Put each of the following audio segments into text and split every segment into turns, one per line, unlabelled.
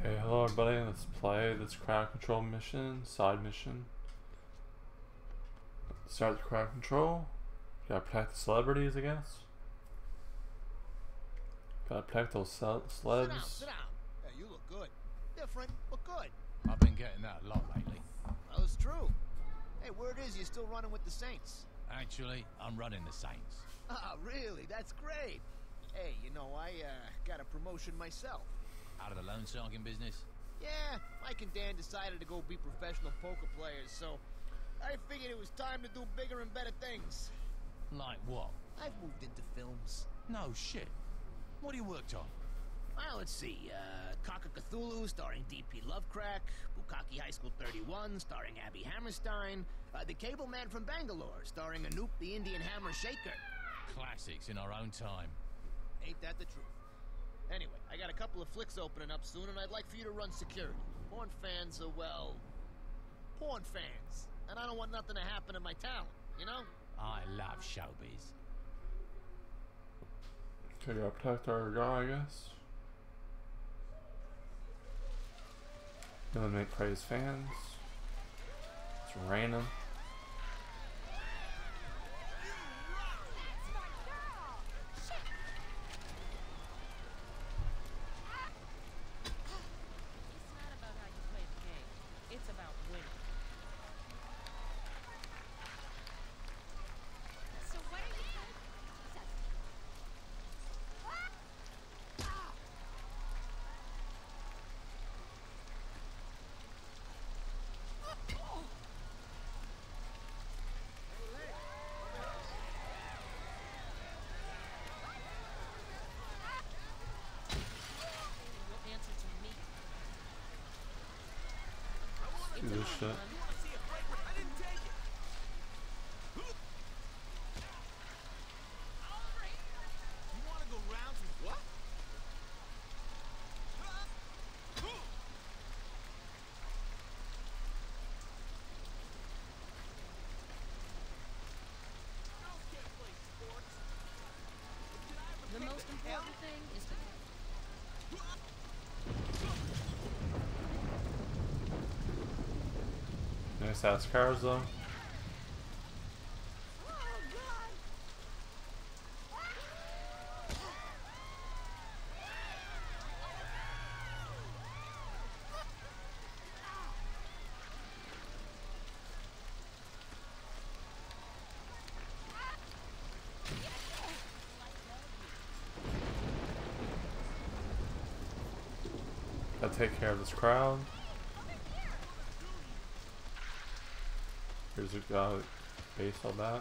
Okay, hello everybody, let's play this crowd control mission, side mission. Start the crowd control. Gotta protect the celebrities, I guess. Gotta protect those celebs.
Sit down, sit down. Hey, you look good. Different, but good.
I've been getting that a lot lately.
Well, it's true. Hey, word is you're still running with the Saints.
Actually, I'm running the Saints.
Ah, really? That's great. Hey, you know, I got a promotion myself.
Out of the loan sharking business?
Yeah, Mike and Dan decided to go be professional poker players, so I figured it was time to do bigger and better things.
Like what?
I've moved into films.
No shit. What have you worked on?
Well, let's see. Cock of Cthulhu, starring D.P. Lovecrack. Bukkake High School 31, starring Abby Hammerstein. The Cable Man from Bangalore, starring Anoop the Indian Hammer Shaker.
Classics in our own time.
Ain't that the truth? Anyway, I got a couple of flicks opening up soon, and I'd like for you to run security. Porn fans are, well, porn fans. And I don't want nothing to happen to my talent, you know?
I love showbiz.
Okay, gotta protect our guy, I guess. Eliminate praise fans. It's random. Do this shit.
The most important thing is to...
Nice ass cars though. Gotta take care of this crowd. Here's a guy with baseball bat.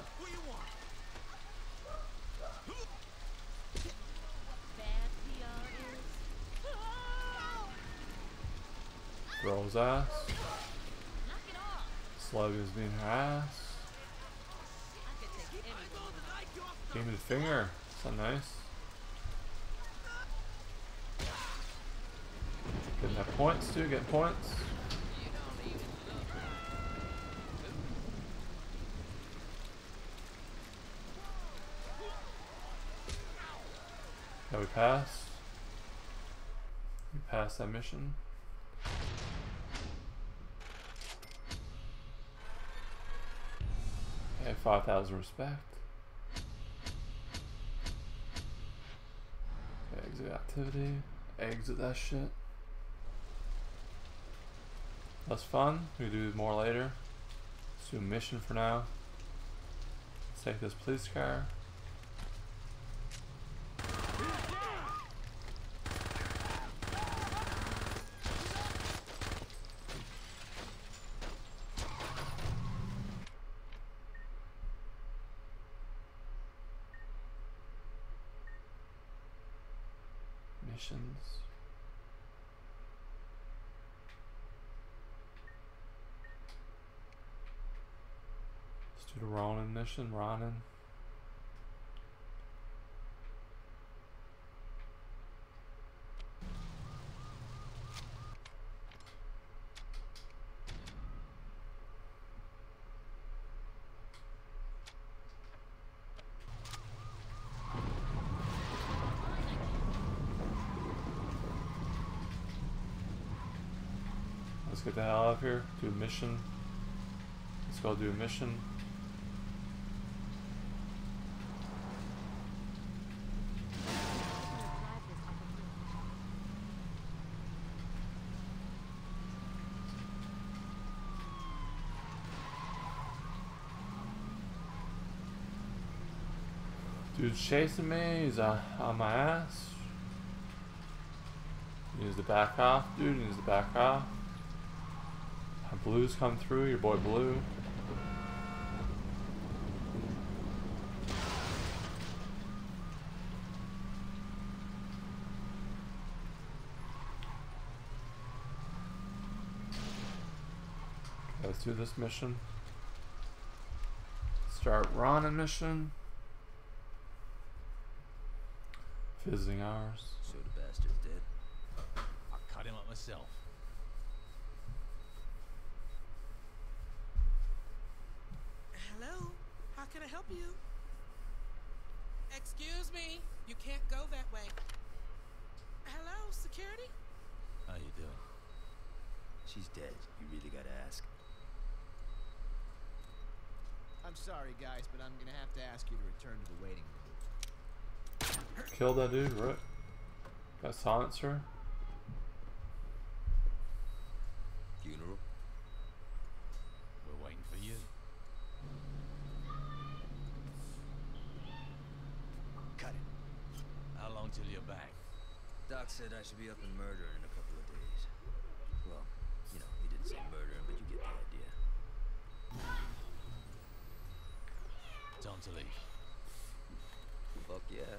Throw his ass. Slug is being harassed. Give me the finger. That's not nice. Getting that points too, getting points. Yeah, we passed. We passed that mission. Okay, 5,000 respect. Okay, exit activity. Exit that shit. That's fun. We do more later. Let's do a mission for now. Let's take this police car. Missions. Let's do the Ronin mission. Ronin. Let's get the hell out of here. Do a mission. Let's go do a mission. Dude's chasing me. He's on my ass. He needs to back off, dude. He needs to back off. Blue's come through. Your boy Blue. Okay, let's do this mission. Start running mission. Visiting hours.
So the bastard's dead.
I cut him up myself.
Hello? How can I help you? Excuse me. You can't go that way. Hello, security?
How you doing?
She's dead. You really gotta ask.
I'm sorry, guys, but I'm gonna have to ask you to return to the waiting room.
Kill that dude, right? Got silencer.
Funeral?
We're waiting for you.
Cut it.
How long till you're back?
Doc said I should be up and murdering in a couple of days. Well, you know, he didn't say murdering, but you get the idea.
Time to leave.
Fuck yeah.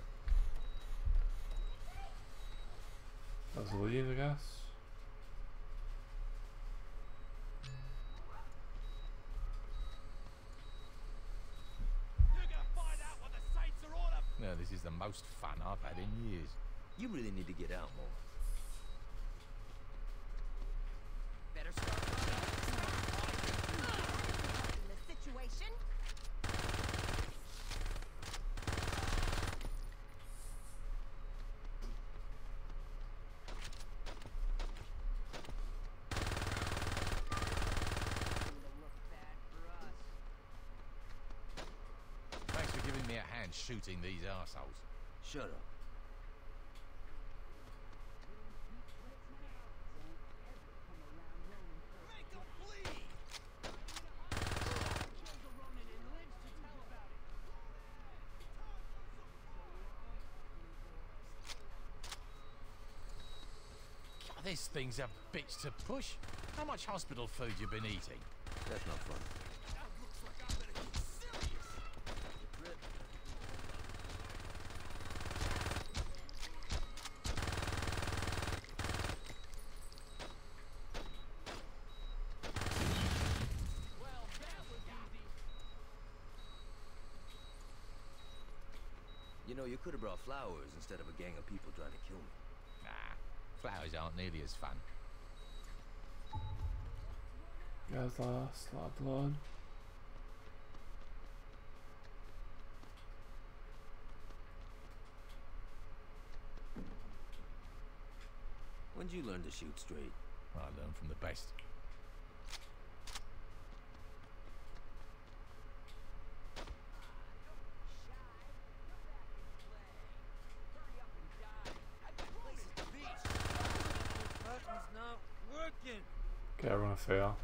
Let's leave, I guess.
You're gonna find out what the saints are all about. No, this is the most fun I've had in years.
You really need to get out more.
Better start in the situation.
Thanks for giving me a hand shooting these arseholes.
Shut up.
This thing's a bitch to push. How much hospital food you been eating?
That's not fun. You know, you could have brought flowers instead of a gang of people trying to kill me.
Nah, flowers aren't nearly as fun.
Guys lost a lot of blood.
When'd you learn to shoot straight?
I learned from the best.
Okay, we're gonna fail.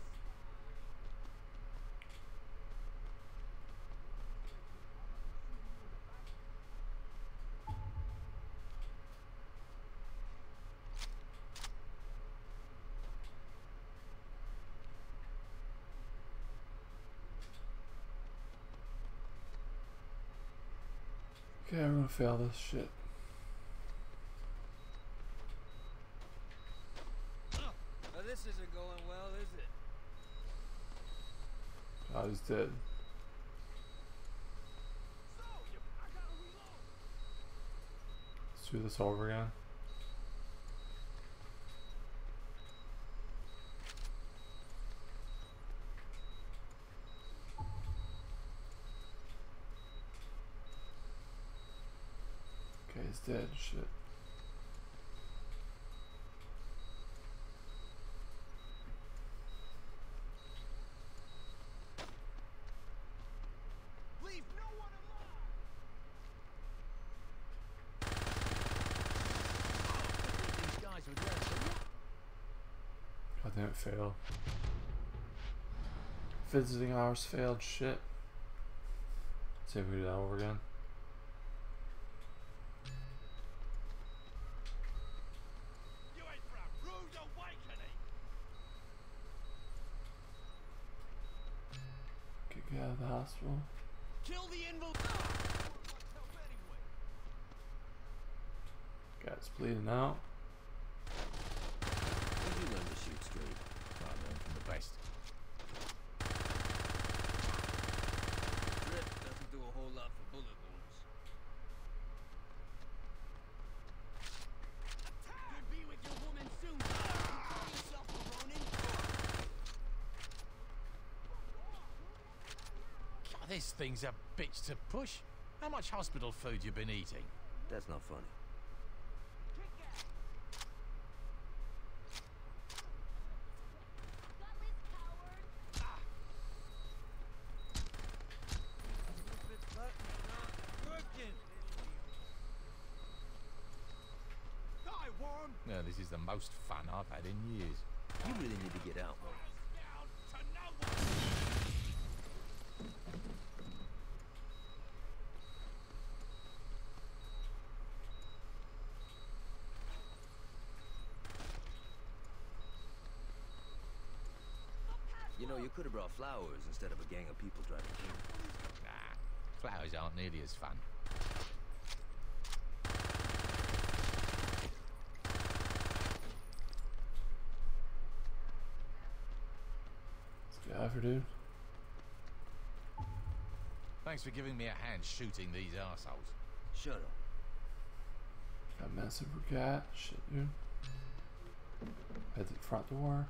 Okay, we're gonna fail this shit.
Now this isn't going well, is it?
Oh, he's dead. Let's do this over again. Okay, he's dead. Shit. it failed. Visiting hours failed. Shit. See if we do that over again.
You ain't for a rude awakening.
Get out of the hospital.
Kill the inval.
Guy's bleeding out.
How'd you learn to shoot straight?
I learned from the best.
Grip doesn't do a whole lot for bullet wounds.
You'll be with your woman soon. You call yourself a Ronin?
God, this thing's a bitch to push. How much hospital food you been eating?
That's not funny.
No, this is the most fun I've had in years.
You really need to get out more. You know, you could have brought flowers instead of a gang of people driving through.
Nah, flowers aren't nearly as fun.
Let's get over, dude.
Thanks for giving me a hand shooting these arseholes.
Shut up.
Got massive regat. Shit, dude. Head to the front door.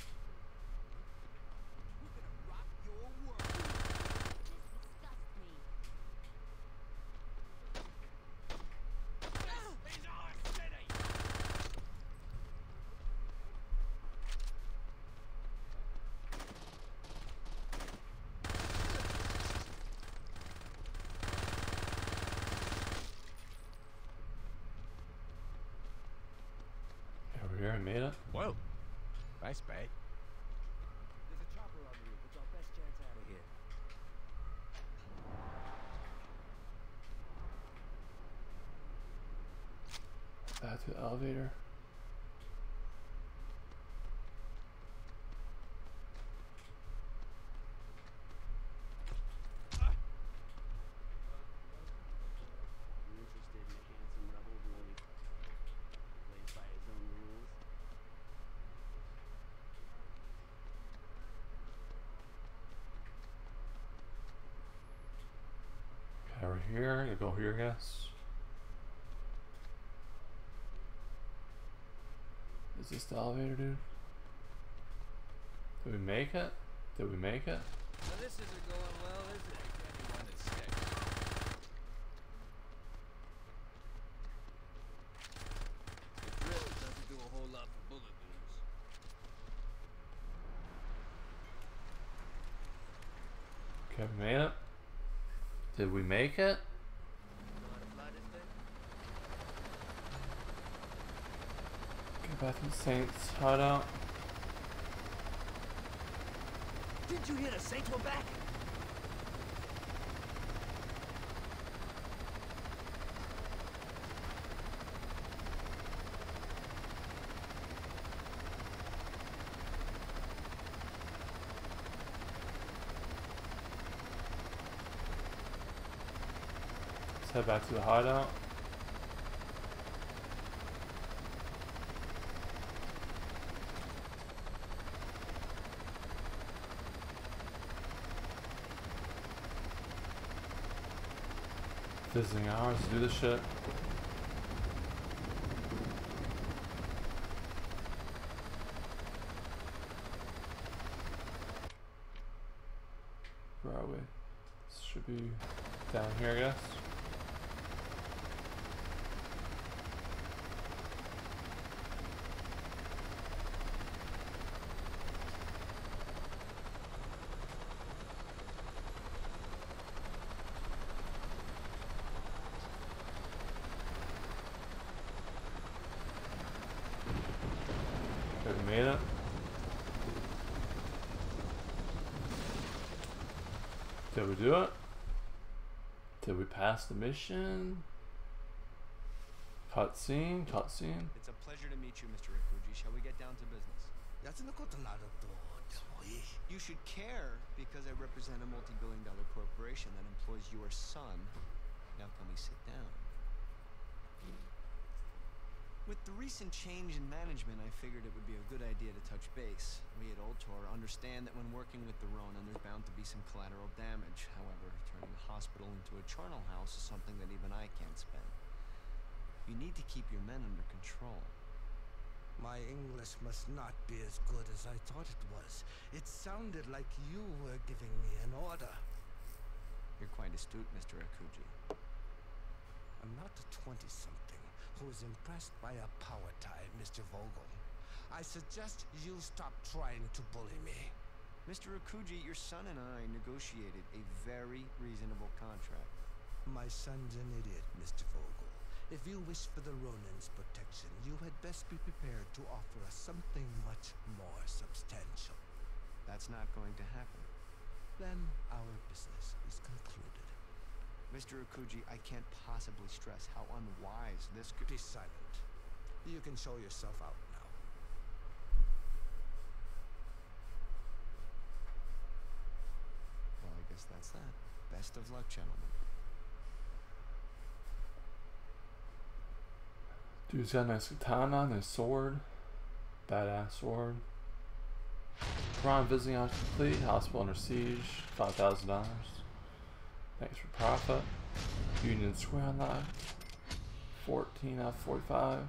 Over here, I made it.
Well, that's bad.
There's a chopper on the roof. It's our best chance out of here.
Back to the elevator.
You interested in a handsome rebel who only plays by his own rules?
Okay, over here. I go here, I guess. Is this the elevator, dude? Did we make it? Did we make it?
Now this isn't going well, is it?
Anyone that's sick.
The grip doesn't do a whole lot for bullet wounds.
Okay, we made it. Did we make it?
You know how to fly this thing?
Get back to the Saints hideout.
Didn't you hear the Saints were back?
Let's head back to the hideout. Visiting hours, do this shit. Where are we? This should be down here, I guess. Okay, we made it. Did we do it? Did we pass the mission? Cutscene, cutscene.
It's a pleasure to meet you, Mr. Ikuji. Shall we get down to business? You should care because I represent a multi-billion-dollar corporation that employs your son. Now can we sit down? With the recent change in management, I figured it would be a good idea to touch base. We at Ultor understand that when working with the Ronin, there's bound to be some collateral damage. However, turning the hospital into a charnel house is something that even I can't spend. You need to keep your men under control.
My English must not be as good as I thought it was. It sounded like you were giving me an order.
You're quite astute, Mr. Ikuji.
I'm not a 20-something who is impressed by a power tie, Mr. Vogel. I suggest you stop trying to bully me.
Mr. Ikuji, your son and I negotiated a very reasonable contract.
My son's an idiot, Mr. Vogel. If you wish for the Ronin's protection, you had best be prepared to offer us something much more substantial.
That's not going to happen.
Then our business is concluded.
Mr. Ikuji, I can't possibly stress how unwise this could
be. Silent. You can show yourself out now.
Well, I guess that's that. Best of luck, gentlemen.
Dude's got a nice katana and his sword. Badass sword. Prime visiting hours complete. Hospital under siege. $5,000. Thanks for profit. Union Square unlocked. 14 out of 45.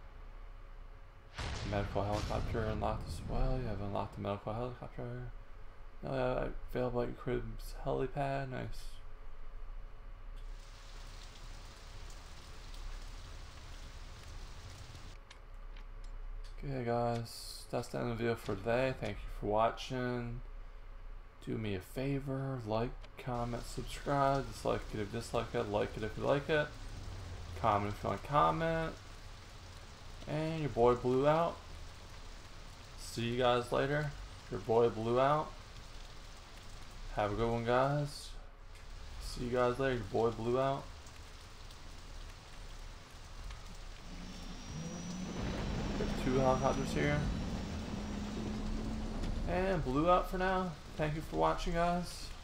Medical helicopter unlocked as well. You have unlocked the medical helicopter. Available at your crib's helipad. Nice. Okay guys, that's the end of the video for today. Thank you for watching. Do me a favor, like, comment, subscribe, dislike it if you dislike it, like it if you like it, comment if you want to comment, and your boy blew out. See you guys later. Your boy blew out. Have a good one guys. See you guys later. Your boy blew out. Two helicopters here. And blew out for now. Thank you for watching guys.